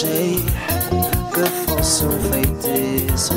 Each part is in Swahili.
Achei que fosse um feitiço.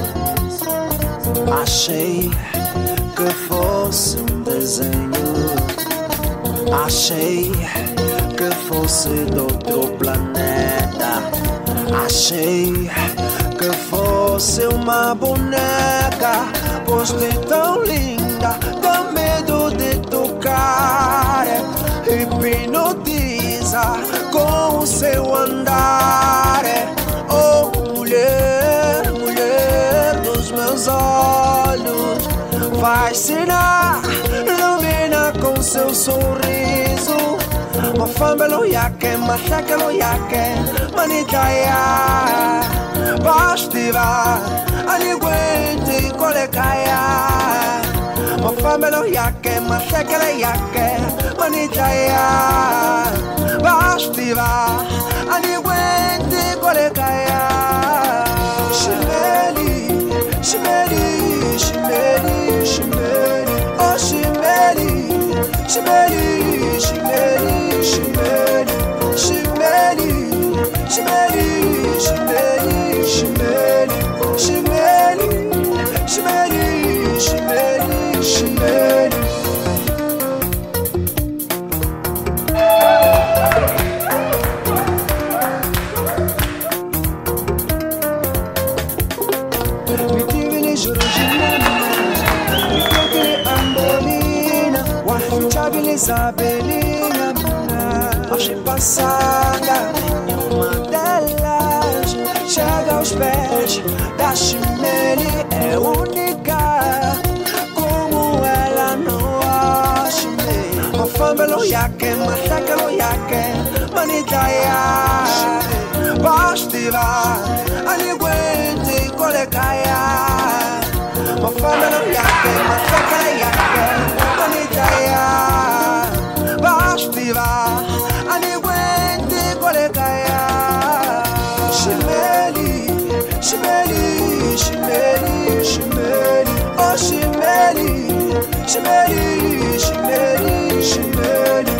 Achei que fosse um desenho. Achei que fosse de outro planeta. Achei que fosse uma boneca, pois de tão linda dá medo de tocar. Hipnotiza com o seu andar. Oh, mulher, mulher dos meus olhos, fascina, ilumina com seu sorriso. Mafambelo yake, mashakelo yake, manitaya. Bastiva, aniguente kolekaya. Mafambelo yake, mashakelo yake, manitaya. Bastiva, aniguente kolekaya. Shimeli, shimeli, shimeli, shimeli, oh shimeli, shimeli, shimeli. Shimeli, shimeli, shimeli, shimeli, shimeli, shimeli, shimeli, shimeli. Mitivili jorojinana, mitovili ambolina, wahuchabili zabelina. Hoje passada, nenhuma delas chega aos pés da Shimeli. É única, como ela não há Shimeli. Mafambelo yake, mashakelo yake, manitaya. Bastiva, aniguente kolekaya. Mafambelo yake, mashakelo yake, manitaya. Bastiva, aniguente kolekaya. Shimeli, shimeli, shimeli, shimeli, oh shimeli, shimeli, shimeli, shimeli.